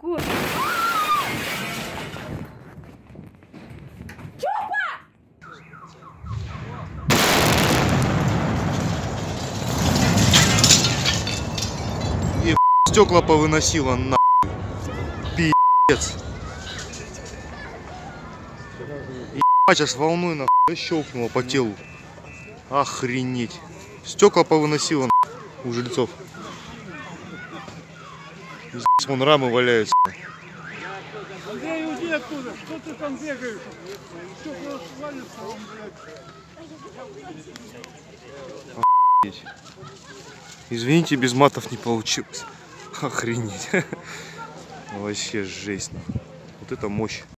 Кот. Стекла повыносила на пиздец. Ебать, сейчас волной нахуй щелкнуло по телу. Охренеть. Стекла повыносила у жильцов. Здесь вон рамы валяются. Андрей, уйди оттуда, что ты там бегаешь? Стекла свалится, блядь. Извините, без матов не получилось. Охренеть. Вообще жесть. Вот это мощь.